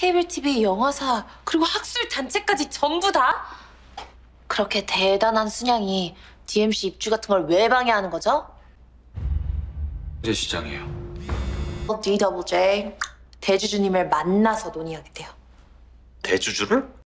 케이블 TV, 영화사, 그리고 학술 단체까지 전부 다? 그렇게 대단한 순양이 DMC 입주 같은 걸 왜 방해하는 거죠? 제 시장이에요. DWJ 대주주님을 만나서 논의하게 돼요. 대주주를?